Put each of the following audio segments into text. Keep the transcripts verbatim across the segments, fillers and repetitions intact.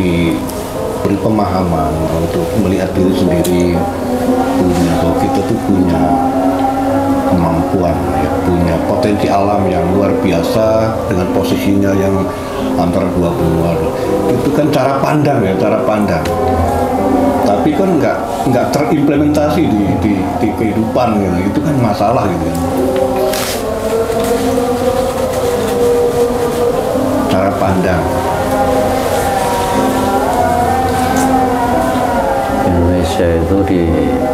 diberi pemahaman untuk melihat diri sendiri, punya bahwa kita tuh punya kemampuan, ya, punya potensi alam yang luar biasa dengan posisinya yang antara dua benua. Itu kan cara pandang ya, cara pandang. Tapi kan nggak nggak terimplementasi di, di, di kehidupan gitu. Itu kan masalah gitu kan. Cara pandang. Indonesia itu di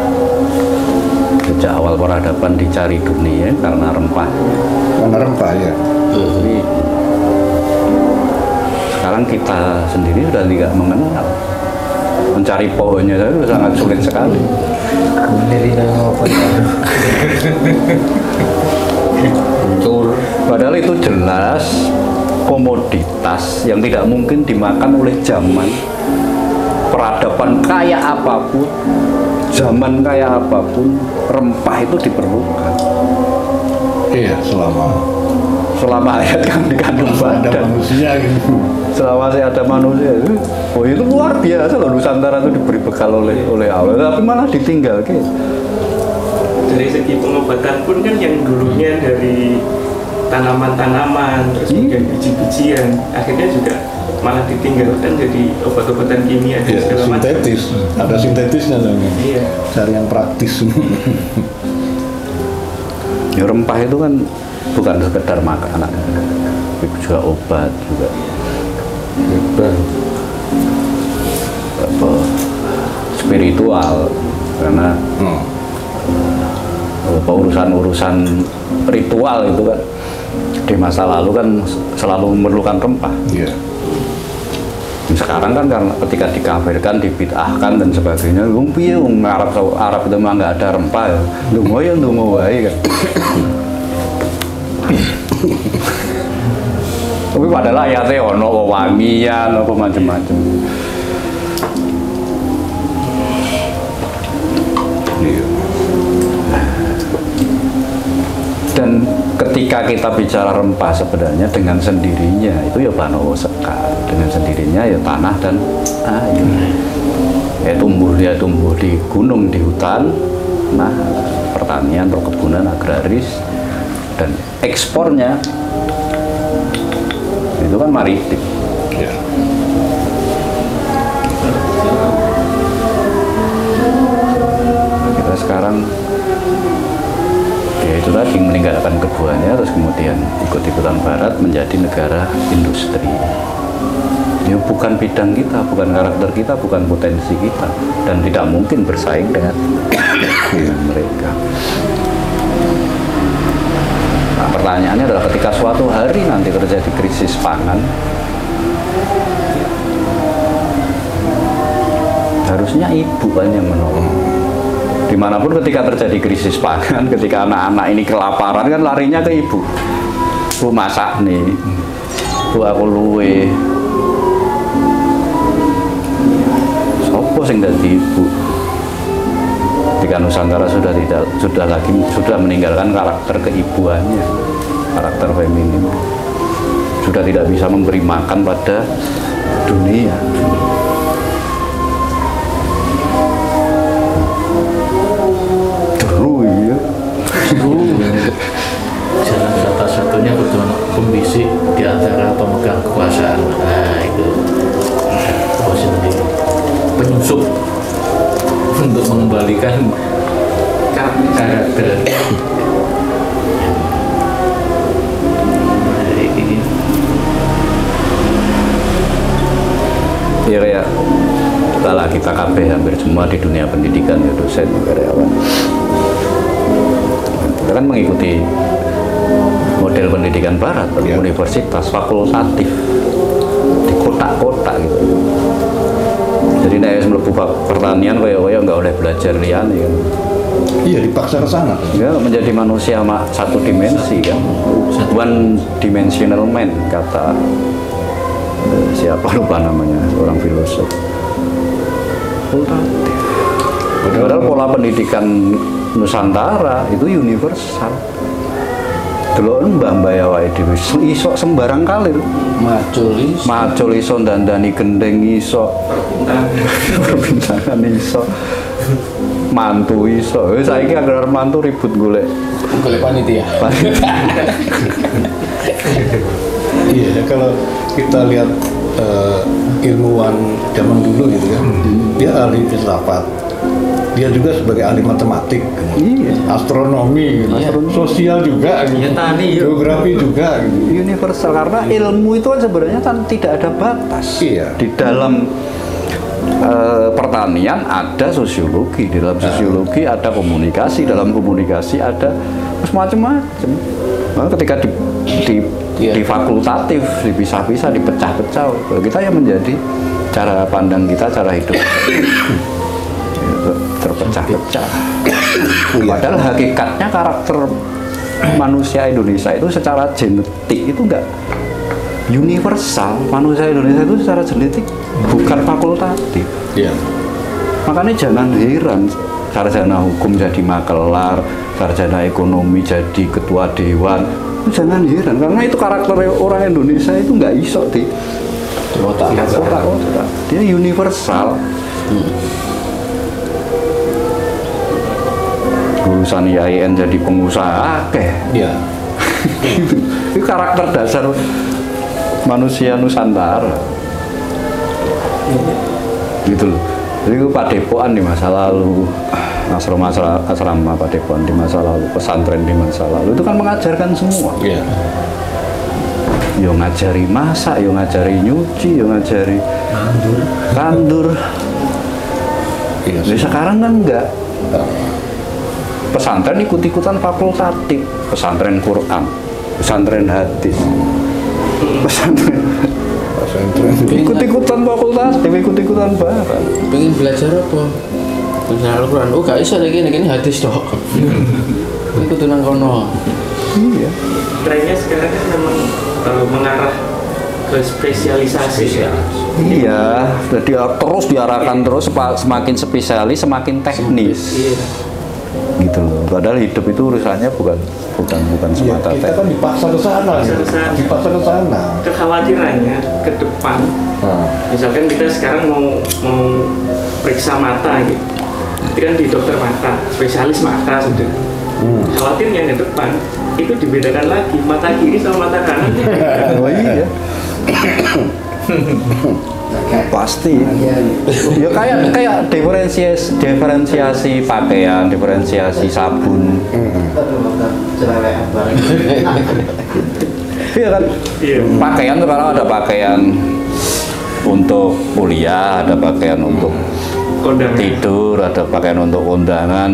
sejak awal peradaban dicari dunia karena rempah. Karena rempah ya. Jadi sekarang kita sendiri sudah tidak mengenal. Mencari pohonnya itu sangat sulit sekali. Padahal itu jelas komoditas yang tidak mungkin dimakan oleh zaman. Peradaban kaya apapun, zaman kaya apapun, rempah itu diperlukan. Iya, selama selama hayat kan dikandung badan. Ada manusia gitu. Selama saya ada manusia itu, oh itu luar biasa loh, Nusantara itu diberi bekal oleh oleh Allah, tapi malah ditinggal gitu. Dari segi pengobatan pun kan yang dulunya dari tanaman-tanaman, terus kemudian biji-bijian, akhirnya juga malah ditinggalkan jadi obat-obatan kimia dan ya, segala macam. Sintetis, ada sintetisnya namanya. Iya. Cari yang praktis. Ya, rempah itu kan bukan sekedar makanan, tapi juga obat juga. Obat. Apa? Spiritual, karena hmm. apa urusan-urusan ritual itu kan di masa lalu kan selalu memerlukan rempah. Yeah. Sekarang kan karena ketika dikafirkan, dibid'ahkan dan sebagainya, wong piye wong Arab Arab itu mah nggak ada rempah ya. Ndonga ya ndonga wae kan. Tapi padahal ayatnya ono wewangian apa macam-macam. Dan ketika kita bicara rempah sebenarnya dengan sendirinya itu ya banowo sekar, dengan sendirinya ya tanah dan air. Ya tumbuh dia tumbuh di gunung, di hutan, nah pertanian, perkebunan, agraris, dan ekspornya itu kan maritim. Ya. Kita sekarang ya itu tadi meninggalkan keduanya terus kemudian ikut-ikutan barat menjadi negara industri. Ya bukan bidang kita, bukan karakter kita, bukan potensi kita, dan tidak mungkin bersaing dengan, dengan mereka. Nah, pertanyaannya adalah ketika suatu hari nanti terjadi krisis pangan, harusnya ibu kan yang menolong. Dimanapun ketika terjadi krisis pangan, ketika anak-anak ini kelaparan kan larinya ke ibu. Bu masak nih, bu aku luwe. Sopo sing dadi ibu? Ketika Nusantara sudah tidak sudah lagi sudah meninggalkan karakter keibuannya, karakter feminin, sudah tidak bisa memberi makan pada dunia. Jalan satu-satunya betul pembisik di antara pemegang kekuasaan. Nah itu posisi penyusup untuk mengembalikan karakter. Ya kayak kalau kita K B hampir semua di dunia pendidikan ya dosen, karyawan. Kita kan mengikuti model pendidikan barat, ya. Universitas fakultatif di kotak-kotak gitu. Jadi nek mlebu pertanian kaya-kaya nggak boleh belajar liane kan. Iya, dipaksa ke sana. Ya, menjadi manusia satu dimensi kan. One dimensional man kata eh, siapa lupa namanya, orang filosof. Fakultatif. Padahal pola pendidikan Nusantara itu universal. delok mbah-mbah awake dhewe iso sembarang kalir. Macul iso. Macul iso dandani gendeng iso. Perbintangan iso. Mantu iso. Wis saiki anggere mantu ribut golek Golek panitia. Iya, kalau kita lihat uh, ilmuwan zaman dulu gitu kan, dia ahli filsafat, dia juga sebagai ahli matematik, Iya. astronomi, gitu. Iya. Sosial juga, gitu. Ya, tani, ya. geografi juga. Gitu. Universal karena ilmu itu kan sebenarnya kan tidak ada batas. Iya. Di dalam eh, pertanian ada sosiologi, di dalam sosiologi ada komunikasi, dalam komunikasi ada macam-macam. Nah, ketika di, di, Iya. di fakultatif, dipisah-pisah, dipecah-pecah, kita yang menjadi cara pandang kita, cara hidup terpecah-pecah. Padahal hakikatnya karakter manusia Indonesia itu secara genetik itu enggak universal. Manusia Indonesia itu secara genetik bukan fakultatif. Iya. Makanya jangan heran sarjana hukum jadi makelar, sarjana ekonomi jadi ketua dewan. Jangan heran karena itu karakter orang Indonesia itu nggak iso di Otak. otak-otak. Dia universal. Lulusan I A I N jadi pengusaha, akeh. Iya. Itu karakter dasar manusia Nusantara. Gitu loh. Jadi itu padepokan di masa lalu, asrama asrama padepokan di masa lalu, pesantren di masa lalu itu kan mengajarkan semua. Iya. Yo ngajari masak, yo ngajari nyuci, yo ngajari Nandur. tandur. Iya. Jadi sekarang kan enggak. Pesantren ikut-ikutan fakultatif, pesantren Quran, pesantren hadis, pesantren Pesantren. ikut-ikutan fakultatif, ikut-ikutan barang. Pengen belajar apa? Belajar Al-Quran. Oh gak iso lagi ini hadis dok. Ikut nang kono. Iya. Trennya sekarang kan memang uh, mengarah ke spesialisasi. Iya, jadi terus diarahkan terus sepa- semakin spesialis, semakin teknis. Iya. Gitu loh. Padahal hidup itu urusannya bukan bukan bukan Iya, semata kita kan teknis. dipaksa ke sana, Dipaksa gitu. ke sana. Dipaksa ke sana. Kekhawatirannya ke depan, Nah, misalkan kita sekarang mau mau periksa mata gitu, itu kan di dokter mata, spesialis mata sudah. hmm. Khawatirnya ke depan itu dibedakan lagi mata kiri sama mata kanan. Oh iya. Pasti. Ya kayak kayak diferensiasi diferensiasi pakaian, diferensiasi sabun. Iya kan? Iya. Pakaian sekarang ada pakaian untuk kuliah, ada pakaian untuk Kondangan. tidur, ada pakaian untuk kondangan,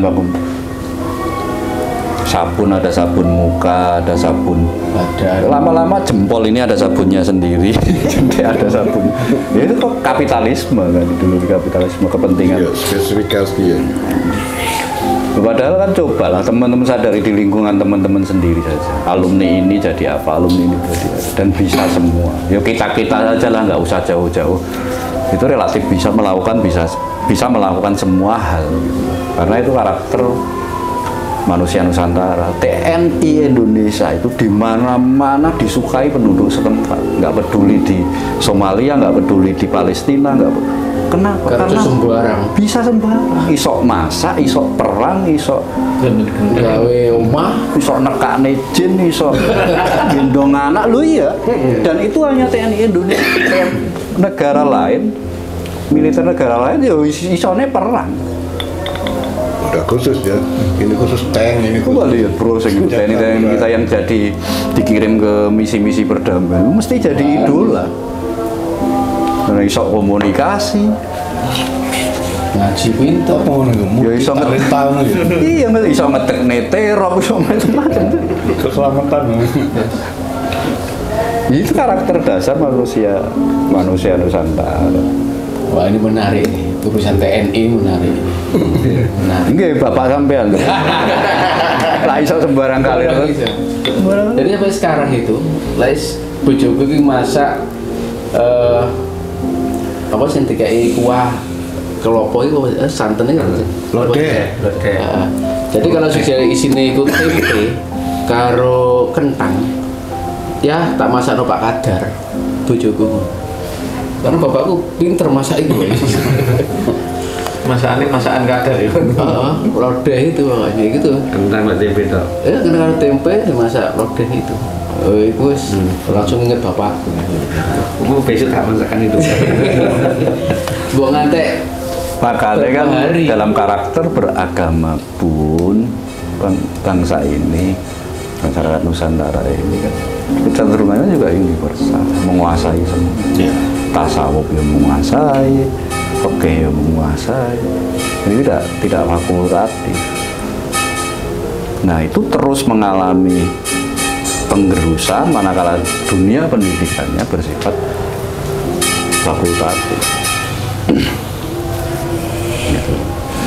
sabun ada sabun muka, ada sabun Badan. lama-lama jempol ini ada sabunnya sendiri. Jadi ada sabun. Ya itu kok kapitalisme kan dulu di kapitalisme kepentingan. Iya, spesifikasi ya. Padahal kan cobalah teman-teman sadari di lingkungan teman-teman sendiri saja. Alumni ini jadi apa, alumni ini jadi apa, dan bisa semua. Ya kita kita saja lah, nggak usah jauh-jauh. Itu relatif bisa melakukan bisa bisa melakukan semua hal. Gitu. Karena itu karakter manusia Nusantara. T N I Indonesia itu di mana-mana disukai penduduk setempat. Nggak peduli di Somalia, nggak peduli di Palestina, nggak peduli. Kenapa? Karena sembarang. Bisa sembarang. Isok masak, isok perang, isok Gawe omah. isok nekakne jin, isok gendong anak. Lu iya. Dan itu hanya T N I Indonesia. Negara lain, militer negara lain ya is- isone perang. Udah khusus ya. Ini khusus tank, ini Coba khusus. lihat bro, sing T N I T N I kita yang jadi dikirim ke misi-misi perdamaian, mesti jadi idola. Karena isok komunikasi. Ngaji pinter. Apa ngono Ya, iso nge- tahun gitu. Iya, nggak iso ngetekne teror, iso macam-macam. Keselamatan. Itu karakter dasar manusia manusia Nusantara. Wah ini menarik nih. Urusan T N I menarik. Menarik. Nggih, bapak sampean. Lah iso sembarang kali. Jadi sampai sekarang itu, Lais bojoku iki masak eh apa sih dikai kuah kelopo itu eh, santennya kan Lodeh. Lodeh. Heeh. Jadi kalau sudah isinya itu tempe, karo kentang ya tak masak no Pak Kadar bojoku karena bapakku pinter masak itu Masakannya masakan kadar ya. heeh lodeh itu makanya gitu Kentang sama tempe toh. ya kena tempe dimasak lodeh itu oh itu wis langsung inget bapakku Aku besok tak masakan itu. mbok ngantek Makanya kan Hari. dalam karakter beragama pun bang- bangsa ini, masyarakat Nusantara ini kan kecenderungannya juga universal, menguasai semua. Ya. Tasawuf yang menguasai, fikih yang menguasai. Ini tidak tidak fakultatif. Nah itu terus mengalami penggerusan manakala dunia pendidikannya bersifat fakultatif. Gitu.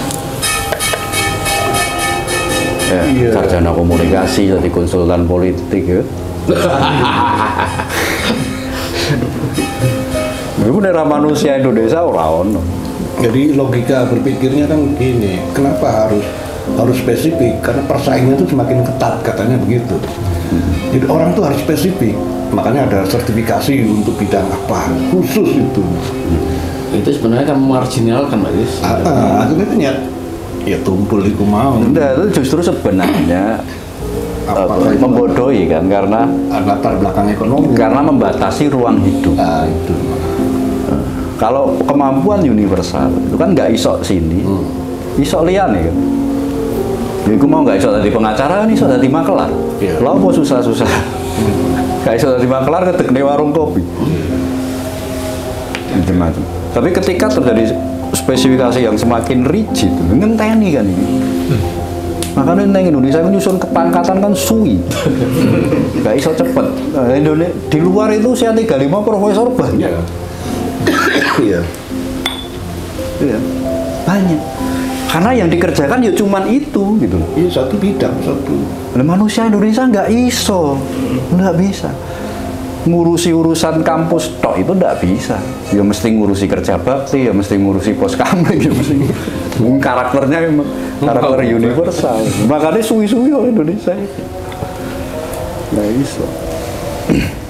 Ya, Iya. sarjana komunikasi jadi konsultan politik ya. Ini beneran manusia Indonesia orang ono. Jadi logika berpikirnya kan begini, kenapa harus harus spesifik? Karena persaingan itu semakin ketat katanya begitu. Jadi orang tuh harus spesifik, makanya ada sertifikasi untuk bidang apa khusus itu. itu sebenarnya kan memarginalkan Pak Yus. Ah, ah, akhirnya kan ya, ya tumpul itu mau. Nah, itu justru sebenarnya Apa eh, itu? membodohi kan karena Latar belakang ekonomi. karena membatasi ruang hidup. Ah, itu. Kalau kemampuan universal itu kan nggak isok sini, Hmm. isok lian ya kan. Ya, aku mau nggak isok tadi pengacara kan isok tadi makelar. Iya. Lo mau susah-susah. Nggak isok tadi makelar ketek di warung kopi. Macam-macam. Tapi ketika terjadi spesifikasi yang semakin rigid, ngenteni kan ini. Makanya neng Indonesia kan nyusun kepangkatan kan suwi, nggak iso cepet. Nah, Indonesia di luar itu usia tiga puluh lima profesor banyak. Iya. Iya, banyak. Karena yang dikerjakan ya cuman itu gitu. Iya, satu bidang satu. Nah, manusia Indonesia nggak iso, nggak bisa ngurusi urusan kampus tok itu nggak bisa. Ya mesti ngurusi kerja bakti, ya mesti ngurusi pos kamling, ya mesti. Karakternya memang karakter universal. Makanya suwi-suwi orang Indonesia itu. Nggak iso.